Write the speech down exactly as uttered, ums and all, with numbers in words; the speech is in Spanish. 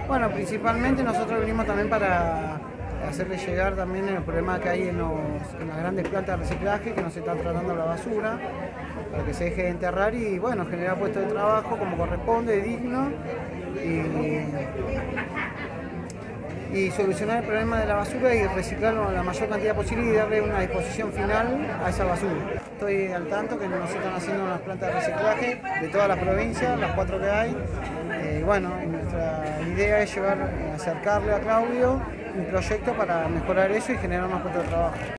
Bueno, principalmente nosotros venimos también para hacerle llegar también el problema que hay en, los, en las grandes plantas de reciclaje, que no se está tratando la basura, para que se deje de enterrar y bueno, generar puestos de trabajo como corresponde, digno, y, y solucionar el problema de la basura y reciclarlo la mayor cantidad posible y darle una disposición final a esa basura. Estoy al tanto que nos están haciendo unas plantas de reciclaje de toda la provincia, las cuatro que hay. Eh, bueno, nuestra idea es llevar, acercarle a Claudio un proyecto para mejorar eso y generar más puestos de trabajo.